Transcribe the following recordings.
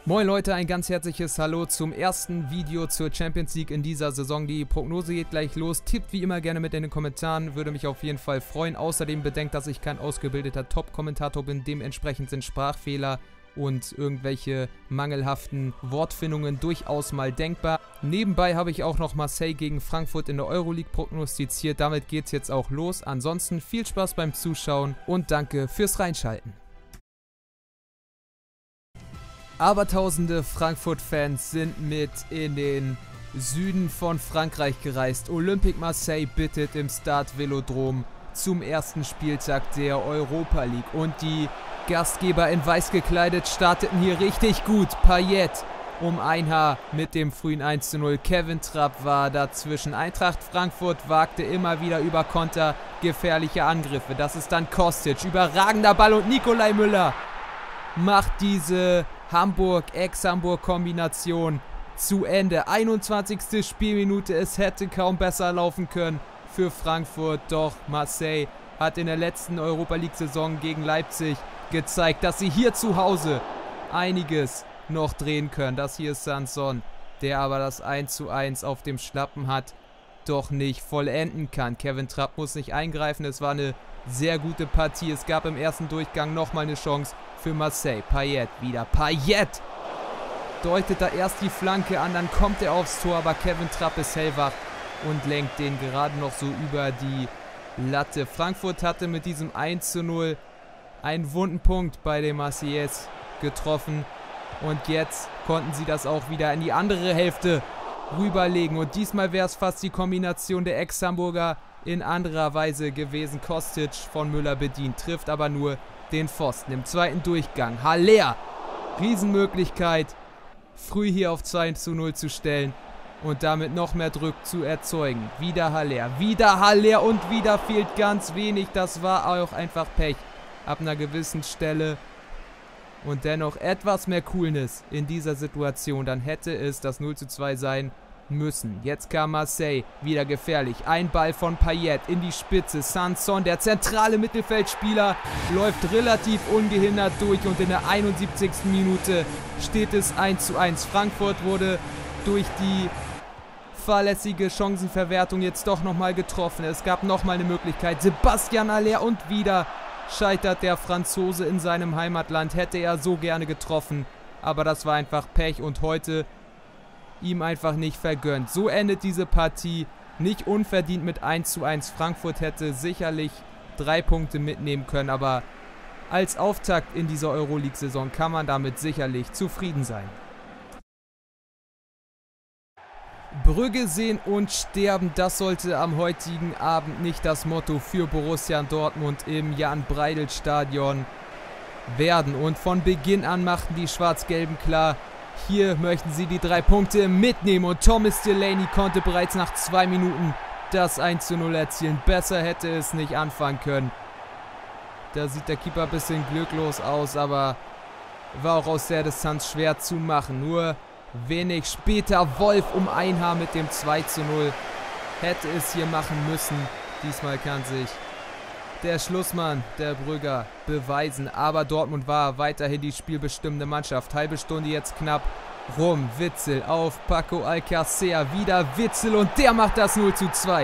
Moin Leute, ein ganz herzliches Hallo zum ersten Video zur Champions League in dieser Saison. Die Prognose geht gleich los. Tippt wie immer gerne mit in den Kommentaren, würde mich auf jeden Fall freuen. Außerdem bedenkt, dass ich kein ausgebildeter Top-Kommentator bin. Dementsprechend sind Sprachfehler und irgendwelche mangelhaften Wortfindungen durchaus mal denkbar. Nebenbei habe ich auch noch Marseille gegen Frankfurt in der Euroleague prognostiziert. Damit geht es jetzt auch los. Ansonsten viel Spaß beim Zuschauen und danke fürs Reinschalten. Abertausende Frankfurt-Fans sind mit in den Süden von Frankreich gereist. Olympique Marseille bittet im Stade Velodrome zum ersten Spieltag der Europa League. Und die Gastgeber in weiß gekleidet starteten hier richtig gut. Payet um ein Haar mit dem frühen 1:0. Kevin Trapp war dazwischen. Eintracht Frankfurt wagte immer wieder über Konter gefährliche Angriffe. Das ist dann Kostic. Überragender Ball und Nikolai Müller macht diese Hamburg-Ex-Hamburg-Kombination zu Ende. 21. Spielminute, es hätte kaum besser laufen können für Frankfurt, doch Marseille hat in der letzten Europa-League-Saison gegen Leipzig gezeigt, dass sie hier zu Hause einiges noch drehen können. Das hier ist Sanson, der aber das 1:1 auf dem Schlappen hat, doch nicht vollenden kann. Kevin Trapp muss nicht eingreifen, es war eine sehr gute Partie. Es gab im ersten Durchgang nochmal eine Chance für Marseille. Payet wieder. Payet deutet da erst die Flanke an, dann kommt er aufs Tor, aber Kevin Trapp ist hellwach und lenkt den gerade noch so über die Latte. Frankfurt hatte mit diesem 1:0 einen wunden Punkt bei den Marseillais getroffen und jetzt konnten sie das auch wieder in die andere Hälfte rüberlegen und diesmal wäre es fast die Kombination der Ex-Hamburger in anderer Weise gewesen. Kostic von Müller bedient, trifft aber nur den Pfosten. Im zweiten Durchgang Haller, Riesenmöglichkeit, früh hier auf 2:0 zu stellen und damit noch mehr Druck zu erzeugen. Wieder Haller und wieder fehlt ganz wenig. Das war auch einfach Pech ab einer gewissen Stelle. Und dennoch etwas mehr Coolness in dieser Situation, dann hätte es das 0:2 sein müssen. Jetzt kam Marseille, wieder gefährlich. Ein Ball von Payet in die Spitze. Sanson, der zentrale Mittelfeldspieler, läuft relativ ungehindert durch und in der 71. Minute steht es 1:1. Frankfurt wurde durch die fahrlässige Chancenverwertung jetzt doch nochmal getroffen. Es gab nochmal eine Möglichkeit. Sebastian Haller und wieder scheitert der Franzose in seinem Heimatland. Hätte er so gerne getroffen, aber das war einfach Pech und heute ihm einfach nicht vergönnt. So endet diese Partie nicht unverdient mit 1:1. Frankfurt hätte sicherlich 3 Punkte mitnehmen können, aber als Auftakt in dieser Euroleague-Saison kann man damit sicherlich zufrieden sein. Brügge sehen und sterben, das sollte am heutigen Abend nicht das Motto für Borussia Dortmund im Jan-Breidel-Stadion werden. Und von Beginn an machten die Schwarz-Gelben klar, hier möchten sie die 3 Punkte mitnehmen und Thomas Delaney konnte bereits nach 2 Minuten das 1:0 erzielen. Besser hätte es nicht anfangen können. Da sieht der Keeper ein bisschen glücklos aus, aber war auch aus der Distanz schwer zu machen. Nur wenig später Wolf um ein Haar mit dem 2:0 hätte es hier machen müssen. Diesmal kann sich der Schlussmann, der Brügger, beweisen. Aber Dortmund war weiterhin die spielbestimmende Mannschaft. Halbe Stunde jetzt knapp rum. Witsel auf Paco Alcácer. Wieder Witsel und der macht das 0:2.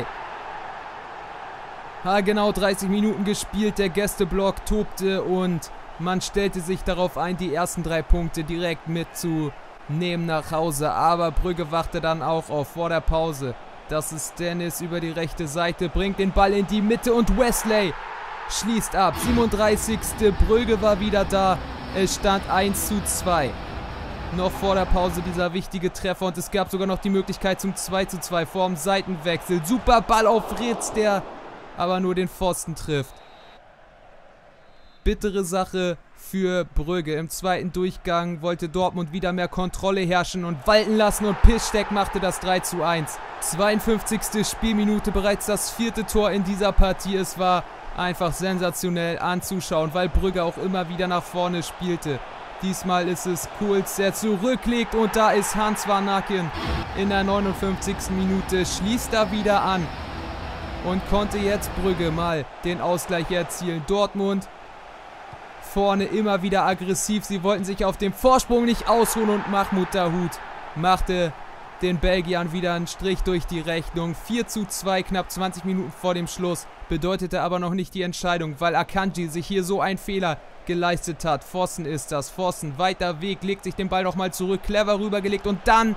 Genau 30 Minuten gespielt. Der Gästeblock tobte und man stellte sich darauf ein, die ersten 3 Punkte direkt mitzunehmen nach Hause. Aber Brügge wachte dann auch auf vor der Pause. Das ist Dennis über die rechte Seite, bringt den Ball in die Mitte und Wesley schließt ab. 37. Brügge war wieder da. Es stand 1:2. Noch vor der Pause dieser wichtige Treffer und es gab sogar noch die Möglichkeit zum 2:2 vorm Seitenwechsel. Super Ball auf Ritz, der aber nur den Pfosten trifft. Bittere Sache für Brügge. Im zweiten Durchgang wollte Dortmund wieder mehr Kontrolle herrschen und walten lassen und Piszczek machte das 3:1. 52. Spielminute, bereits das 4. Tor in dieser Partie. Es war einfach sensationell anzuschauen, weil Brügge auch immer wieder nach vorne spielte. Diesmal ist es Kuhls, der zurücklegt und da ist Hans Vanaken in der 59. Minute. Schließt da wieder an und konnte jetzt Brügge mal den Ausgleich erzielen. Dortmund vorne immer wieder aggressiv. Sie wollten sich auf dem Vorsprung nicht ausruhen und Mahmoud Dahoud machte den Belgiern wieder einen Strich durch die Rechnung. 4:2, knapp 20 Minuten vor dem Schluss. Bedeutete aber noch nicht die Entscheidung, weil Akanji sich hier so einen Fehler geleistet hat. Vossen ist das. Vossen, weiter Weg, legt sich den Ball nochmal zurück. Clever rübergelegt und dann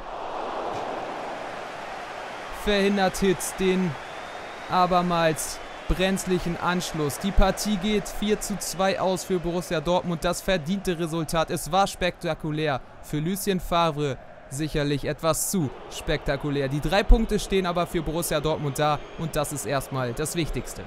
verhindert Hitz den abermals brenzlichen Anschluss. Die Partie geht 4:2 aus für Borussia Dortmund. Das verdiente Resultat. Es war spektakulär. Für Lucien Favre sicherlich etwas zu spektakulär. Die 3 Punkte stehen aber für Borussia Dortmund da und das ist erstmal das Wichtigste.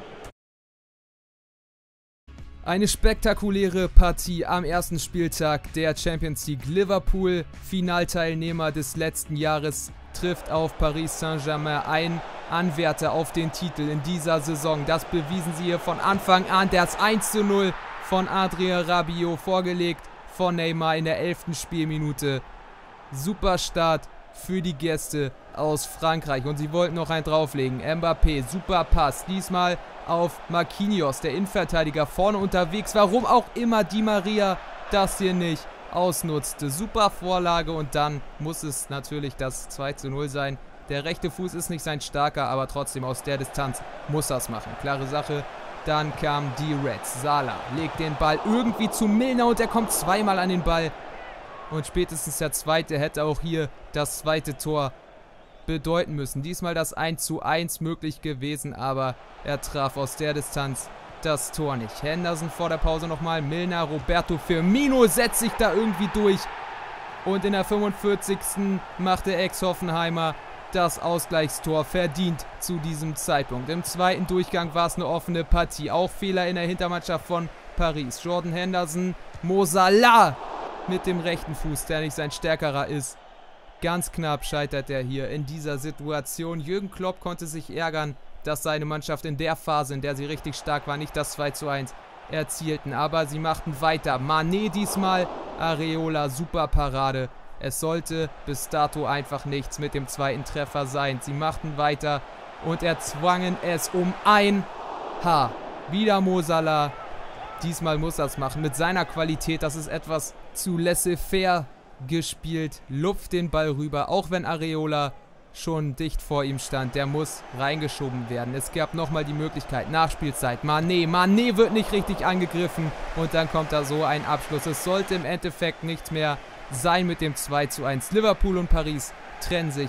Eine spektakuläre Partie am ersten Spieltag der Champions League. Liverpool, Finalteilnehmer des letzten Jahres, trifft auf Paris Saint-Germain, ein Anwärter auf den Titel in dieser Saison. Das bewiesen sie hier von Anfang an. Das 1:0 von Adrien Rabiot, vorgelegt von Neymar in der 11. Spielminute. Super Start für die Gäste aus Frankreich und sie wollten noch einen drauflegen. Mbappé, super Pass, diesmal auf Marquinhos, der Innenverteidiger, vorne unterwegs. Warum auch immer Di Maria das hier nicht ausnutzte. Super Vorlage und dann muss es natürlich das 2:0 sein. Der rechte Fuß ist nicht sein starker, aber trotzdem aus der Distanz muss das machen. Klare Sache. Dann kam die Reds. Salah legt den Ball irgendwie zu Milner und er kommt zweimal an den Ball. Und spätestens der zweite hätte auch hier das zweite Tor bedeuten müssen. Diesmal das 1:1 möglich gewesen, aber er traf aus der Distanz das Tor nicht. Henderson vor der Pause nochmal. Milner, Roberto Firmino setzt sich da irgendwie durch. Und in der 45. macht der Ex-Hoffenheimer das Ausgleichstor verdient zu diesem Zeitpunkt. Im zweiten Durchgang war es eine offene Partie. Auch Fehler in der Hintermannschaft von Paris. Jordan Henderson, Mo Salah mit dem rechten Fuß, der nicht sein stärkerer ist. Ganz knapp scheitert er hier in dieser Situation. Jürgen Klopp konnte sich ärgern, dass seine Mannschaft in der Phase, in der sie richtig stark war, nicht das 2:1 erzielten. Aber sie machten weiter. Mané diesmal, Areola, super Parade. Es sollte bis dato einfach nichts mit dem zweiten Treffer sein. Sie machten weiter und erzwangen es um ein Haar. Wieder Mo Salah. Diesmal muss er es machen. Mit seiner Qualität, das ist etwas zu laissez-faire gespielt. Lupft den Ball rüber, auch wenn Areola schon dicht vor ihm stand. Der muss reingeschoben werden. Es gab nochmal die Möglichkeit. Nachspielzeit. Mané wird nicht richtig angegriffen. Und dann kommt da so ein Abschluss. Es sollte im Endeffekt nichts mehr sein mit dem 2:1. Liverpool und Paris trennen sich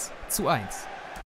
1:1.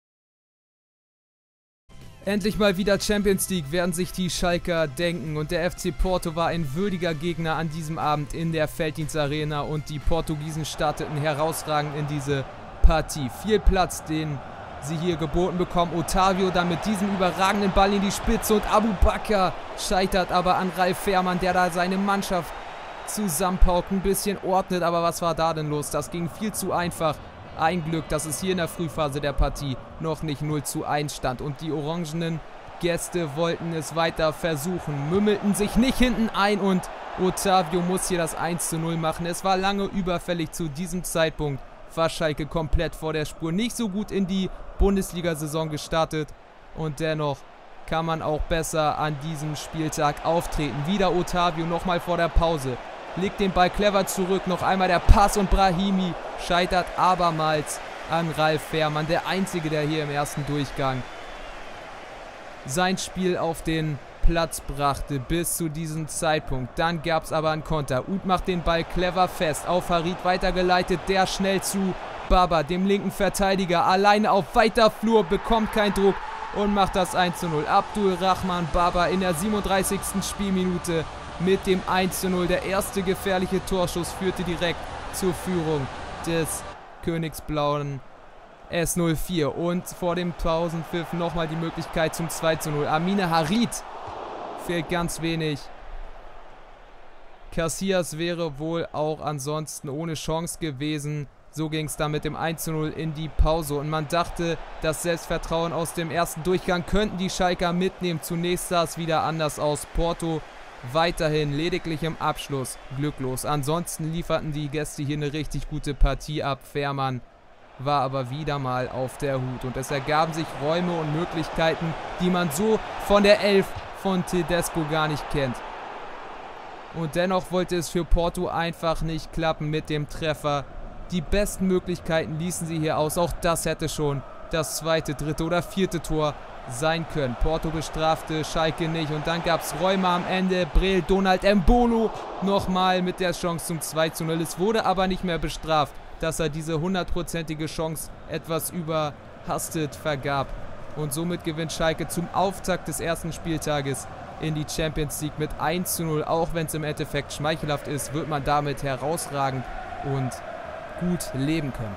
Endlich mal wieder Champions League, werden sich die Schalker denken. Und der FC Porto war ein würdiger Gegner an diesem Abend in der Felddienstarena. Und die Portugiesen starteten herausragend in diese Partie. Viel Platz, den sie hier geboten bekommen. Otavio dann mit diesem überragenden Ball in die Spitze. Und Aboubakar scheitert aber an Ralf Fährmann, der da seine Mannschaft zusammenpaukt, ein bisschen ordnet. Aber was war da denn los? Das ging viel zu einfach. Ein Glück, dass es hier in der Frühphase der Partie noch nicht 0:1 stand. Und die orangenen Gäste wollten es weiter versuchen, mümmelten sich nicht hinten ein und Otavio muss hier das 1:0 machen. Es war lange überfällig. Zu diesem Zeitpunkt war Schalke komplett vor der Spur. Nicht so gut in die Bundesliga-Saison gestartet und dennoch kann man auch besser an diesem Spieltag auftreten. Wieder Otavio nochmal vor der Pause. Legt den Ball clever zurück. Noch einmal der Pass und Brahimi scheitert abermals an Ralf Fährmann. Der Einzige, der hier im ersten Durchgang sein Spiel auf den Platz brachte bis zu diesem Zeitpunkt. Dann gab es aber einen Konter. Uth macht den Ball clever fest. Auf Harit weitergeleitet. Der schnell zu Baba, dem linken Verteidiger. Alleine auf weiter Flur, bekommt keinen Druck und macht das 1:0. Abdulrahman Baba in der 37. Spielminute mit dem 1:0. Der erste gefährliche Torschuss führte direkt zur Führung des Königsblauen S04. Und vor dem Pausenpfiff nochmal die Möglichkeit zum 2:0. Amine Harit fehlt ganz wenig. Casillas wäre wohl auch ansonsten ohne Chance gewesen. So ging es dann mit dem 1:0 in die Pause. Und man dachte, das Selbstvertrauen aus dem ersten Durchgang könnten die Schalker mitnehmen. Zunächst sah es wieder anders aus. Porto weiterhin lediglich im Abschluss glücklos. Ansonsten lieferten die Gäste hier eine richtig gute Partie ab. Fährmann war aber wieder mal auf der Hut. Und es ergaben sich Räume und Möglichkeiten, die man so von der Elf von Tedesco gar nicht kennt. Und dennoch wollte es für Porto einfach nicht klappen mit dem Treffer. Die besten Möglichkeiten ließen sie hier aus. Auch das hätte schon das zweite, dritte oder vierte Tor sein können. Porto bestrafte Schalke nicht. Und dann gab es Räume am Ende. Breel, Donald, Embolo nochmal mit der Chance zum 2:0. Es wurde aber nicht mehr bestraft, dass er diese 100%ige Chance etwas überhastet vergab. Und somit gewinnt Schalke zum Auftakt des ersten Spieltages in die Champions League mit 1:0. Auch wenn es im Endeffekt schmeichelhaft ist, wird man damit herausragend und gut leben können.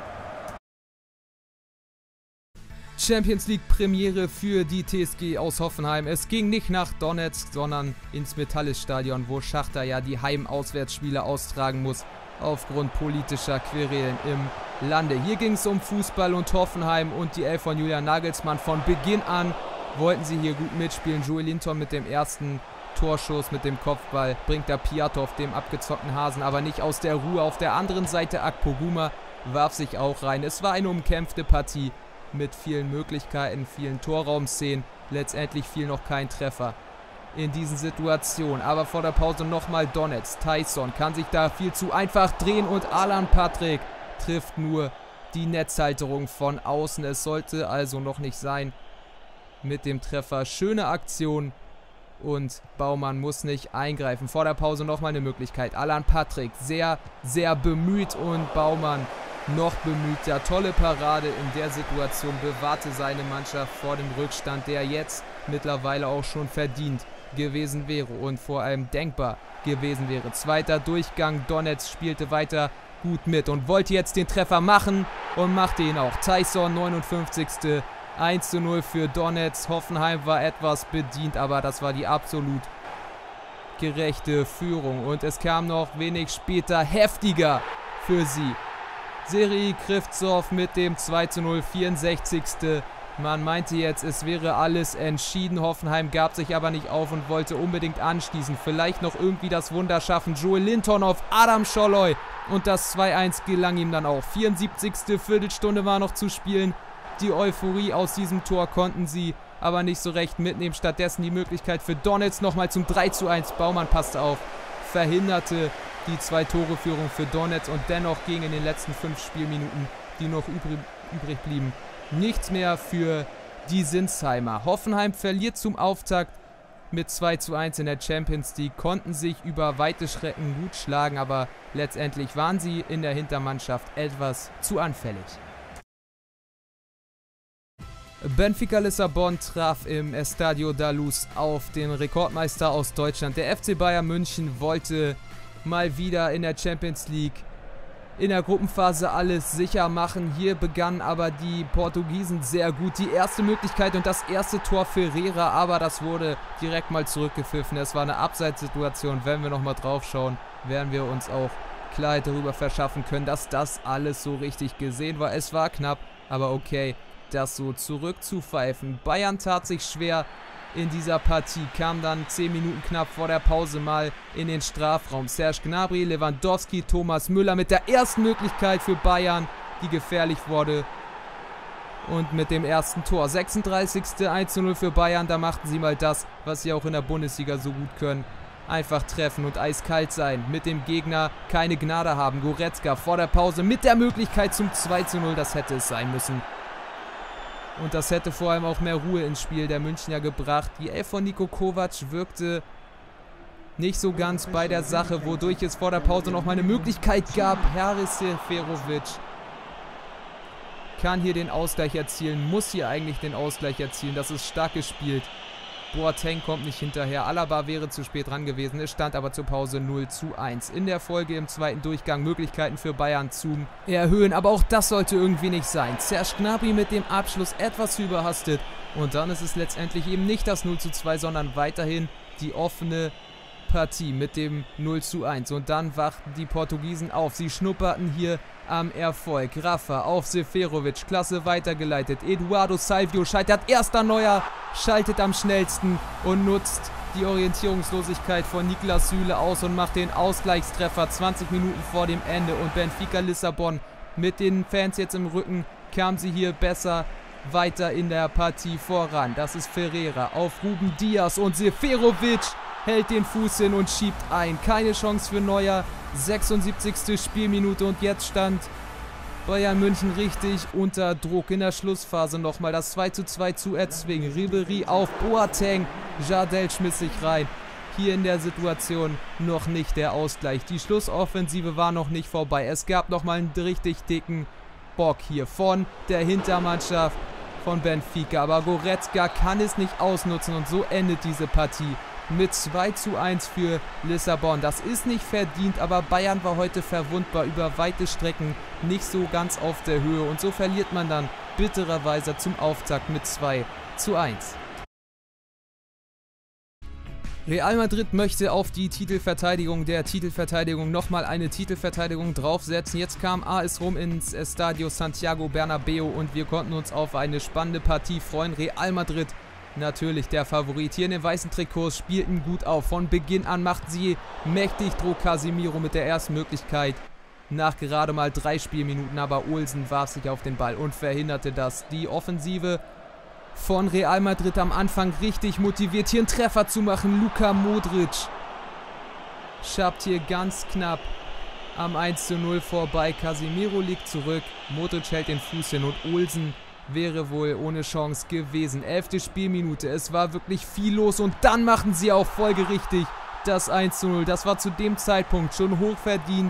Champions League Premiere für die TSG aus Hoffenheim. Es ging nicht nach Donetsk, sondern ins Metallis-Stadion, wo Schachtar ja die Heim-Auswärtsspiele austragen muss, aufgrund politischer Querelen im Lande. Hier ging es um Fußball und Hoffenheim und die Elf von Julian Nagelsmann. Von Beginn an wollten sie hier gut mitspielen. Joelinton mit dem ersten Torschuss, mit dem Kopfball, bringt da Piatov, dem abgezockten Hasen, aber nicht aus der Ruhe. Auf der anderen Seite Akpoguma warf sich auch rein. Es war eine umkämpfte Partie mit vielen Möglichkeiten, vielen Torraumszenen. Letztendlich fiel noch kein Treffer in diesen Situationen. Aber vor der Pause nochmal Donetsk. Tyson kann sich da viel zu einfach drehen und Alan Patrick trifft nur die Netzhalterung von außen. Es sollte also noch nicht sein mit dem Treffer. Schöne Aktion und Baumann muss nicht eingreifen. Vor der Pause nochmal eine Möglichkeit. Alan Patrick sehr, sehr bemüht und Baumann noch bemühter. Tolle Parade in der Situation, bewahrte seine Mannschaft vor dem Rückstand, der jetzt mittlerweile auch schon verdient gewesen wäre und vor allem denkbar gewesen wäre. Zweiter Durchgang, Donetsk spielte weiter gut mit und wollte jetzt den Treffer machen und machte ihn auch. Tyson, 59. 1:0 für Donetsk. Hoffenheim war etwas bedient, aber das war die absolut gerechte Führung. Und es kam noch wenig später heftiger für sie. Serhii Krivtsov mit dem 2:0, 64. Man meinte jetzt, es wäre alles entschieden. Hoffenheim gab sich aber nicht auf und wollte unbedingt anschließen. Vielleicht noch irgendwie das Wunder schaffen. Joelinton auf Adam Scholloy. Und das 2:1 gelang ihm dann auch. 74. Viertelstunde war noch zu spielen. Die Euphorie aus diesem Tor konnten sie aber nicht so recht mitnehmen. Stattdessen die Möglichkeit für Donetsk nochmal zum 3:1. Baumann passte auf, verhinderte die 2-Tore-Führung für Donetsk und dennoch ging in den letzten 5 Spielminuten, die noch übrig blieben, nichts mehr für die Sinsheimer. Hoffenheim verliert zum Auftakt mit 2:1 in der Champions League, konnten sich über weite Strecken gut schlagen, aber letztendlich waren sie in der Hintermannschaft etwas zu anfällig. Benfica Lissabon traf im Estadio da Luz auf den Rekordmeister aus Deutschland. Der FC Bayern München wollte mal wieder in der Champions League in der Gruppenphase alles sicher machen. Hier begannen aber die Portugiesen sehr gut. Die erste Möglichkeit und das erste Tor für Ferreira, aber das wurde direkt mal zurückgepfiffen. Es war eine Abseitssituation. Wenn wir nochmal drauf schauen, werden wir uns auch Klarheit darüber verschaffen können, dass das alles so richtig gesehen war. Es war knapp, aber okay, das so zurückzupfeifen. Bayern tat sich schwer in dieser Partie, kam dann 10 Minuten knapp vor der Pause mal in den Strafraum. Serge Gnabry, Lewandowski, Thomas Müller mit der ersten Möglichkeit für Bayern, die gefährlich wurde. Und mit dem ersten Tor, 36. 1:0 für Bayern, da machten sie mal das, was sie auch in der Bundesliga so gut können. Einfach treffen und eiskalt sein, mit dem Gegner keine Gnade haben. Goretzka vor der Pause mit der Möglichkeit zum 2:0, das hätte es sein müssen. Und das hätte vor allem auch mehr Ruhe ins Spiel der Münchner gebracht. Die Elf von Niko Kovac wirkte nicht so ganz bei der Sache, wodurch es vor der Pause noch mal eine Möglichkeit gab. Haris Seferovic kann hier den Ausgleich erzielen, muss hier eigentlich den Ausgleich erzielen. Das ist stark gespielt. Boateng kommt nicht hinterher. Alaba wäre zu spät dran gewesen. Es stand aber zur Pause 0:1. In der Folge im zweiten Durchgang Möglichkeiten für Bayern zu erhöhen. Aber auch das sollte irgendwie nicht sein. Serge Gnabry mit dem Abschluss etwas überhastet. Und dann ist es letztendlich eben nicht das 0:2, sondern weiterhin die offene Partie mit dem 0:1. Und dann wachten die Portugiesen auf. Sie schnupperten hier am Erfolg. Rafa auf Seferovic, klasse weitergeleitet. Eduardo Salvio scheitert, erster Neuer, schaltet am schnellsten und nutzt die Orientierungslosigkeit von Niklas Süle aus und macht den Ausgleichstreffer 20 Minuten vor dem Ende. Und Benfica Lissabon mit den Fans jetzt im Rücken kam sie hier besser weiter in der Partie voran. Das ist Ferreira auf Ruben Dias und Seferovic hält den Fuß hin und schiebt ein. Keine Chance für Neuer. 76. Spielminute und jetzt stand Bayern München richtig unter Druck. In der Schlussphase nochmal das 2:2 zu erzwingen. Ribéry auf Boateng. Jardel schmiss sich rein. Hier in der Situation noch nicht der Ausgleich. Die Schlussoffensive war noch nicht vorbei. Es gab nochmal einen richtig dicken Bock hier von der Hintermannschaft von Benfica. Aber Goretzka kann es nicht ausnutzen und so endet diese Partie mit 2:1 für Lissabon. Das ist nicht verdient, aber Bayern war heute verwundbar über weite Strecken, nicht so ganz auf der Höhe. Und so verliert man dann bittererweise zum Auftakt mit 2:1. Real Madrid möchte auf die Titelverteidigung der Titelverteidigung nochmal eine Titelverteidigung draufsetzen. Jetzt kam AS Rom ins Estadio Santiago Bernabéu und wir konnten uns auf eine spannende Partie freuen. Real Madrid natürlich der Favorit. Hier in den weißen Trikots spielten gut auf. Von Beginn an machten sie mächtig Druck. Casemiro mit der ersten Möglichkeit nach gerade mal 3 Spielminuten. Aber Olsen warf sich auf den Ball und verhinderte das. Die Offensive von Real Madrid am Anfang richtig motiviert, hier einen Treffer zu machen. Luka Modric schabt hier ganz knapp am 1:0 vorbei. Casemiro liegt zurück. Modric hält den Fuß hin und Olsen wäre wohl ohne Chance gewesen. 11. Spielminute. Es war wirklich viel los und dann machen sie auch folgerichtig das 1:0. Das war zu dem Zeitpunkt schon hochverdient.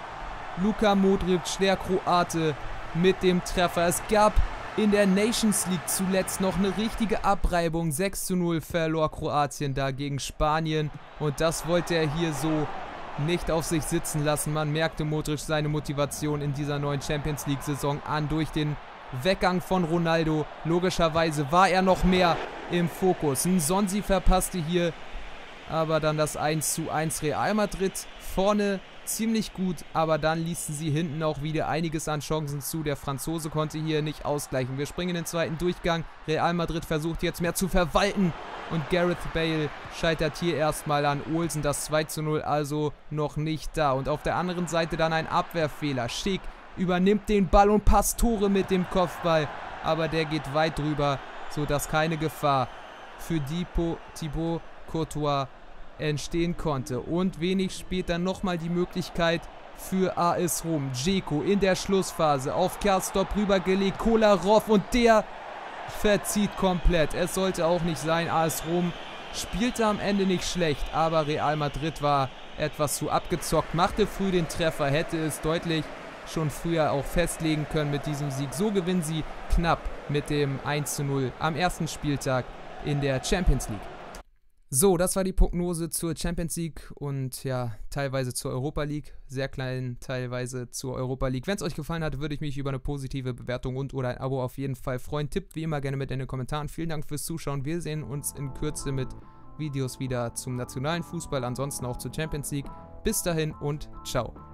Luka Modric, der Kroate, mit dem Treffer. Es gab in der Nations League zuletzt noch eine richtige Abreibung. 6:0 verlor Kroatien da gegen Spanien. Und das wollte er hier so nicht auf sich sitzen lassen. Man merkte Modric seine Motivation in dieser neuen Champions League Saison an durch den Weggang von Ronaldo. Logischerweise war er noch mehr im Fokus. Nsonsi verpasste hier aber dann das 1:1. Real Madrid vorne ziemlich gut, aber dann ließen sie hinten auch wieder einiges an Chancen zu. Der Franzose konnte hier nicht ausgleichen. Wir springen in den zweiten Durchgang. Real Madrid versucht jetzt mehr zu verwalten und Gareth Bale scheitert hier erstmal an Olsen. Das 2:0 also noch nicht da. Und auf der anderen Seite dann ein Abwehrfehler. Schick übernimmt den Ball und passt Tore mit dem Kopfball, aber der geht weit drüber, sodass keine Gefahr für Thibaut Courtois entstehen konnte. Und wenig später nochmal die Möglichkeit für AS Rom. Dzeko in der Schlussphase auf Karsdorp rübergelegt, Kolarov und der verzieht komplett. Es sollte auch nicht sein. AS Rom spielte am Ende nicht schlecht, aber Real Madrid war etwas zu abgezockt, machte früh den Treffer, hätte es deutlich schon früher auch festlegen können mit diesem Sieg. So gewinnen sie knapp mit dem 1:0 am ersten Spieltag in der Champions League. So, das war die Prognose zur Champions League und ja, teilweise zur Europa League, sehr klein teilweise zur Europa League. Wenn es euch gefallen hat, würde ich mich über eine positive Bewertung und oder ein Abo auf jeden Fall freuen. Tippt wie immer gerne mit in den Kommentaren. Vielen Dank fürs Zuschauen. Wir sehen uns in Kürze mit Videos wieder zum nationalen Fußball, ansonsten auch zur Champions League. Bis dahin und ciao.